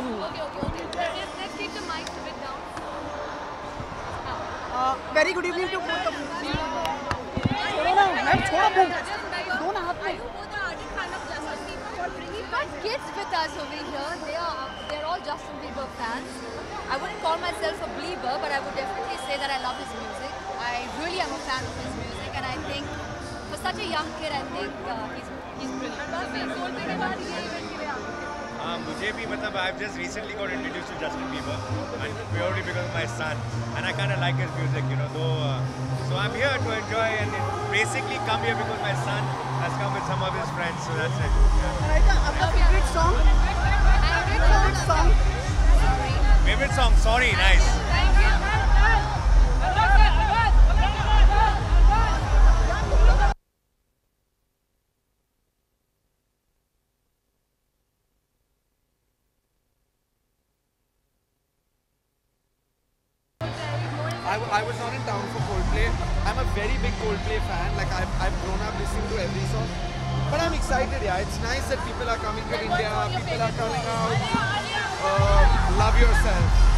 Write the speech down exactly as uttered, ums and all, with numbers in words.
Okay, okay, okay. Let's, let's keep the mics a bit down. Uh, very good evening to both of you. छोड़ो ना, ma'am छोड़ो तुम. दो ना हाथ में. We've got kids with us over here. They are they're all Justin Bieber fans. I wouldn't call myself a believer, but I would definitely say that I love his music. I really am a fan of his music, and I think for such a young kid, I think uh, he's he's brilliant. He's amazing. हाँ मुझे भी मतलब I've just recently got introduced to Justin Bieber and purely because of my son and I kind of like his music, you know. Though, uh, so I'm here to enjoy and basically come here because my son has come with some of his friends, so that's it. Yeah. Raika, आपका favorite song? Favorite song? Favorite song? Sorry, nice. I, I was not in town for Coldplay. I'm a very big Coldplay fan. Like I've, I've grown up listening to every song. But I'm excited, yeah. It's nice that people are coming to India. People are coming out. Uh, love yourself.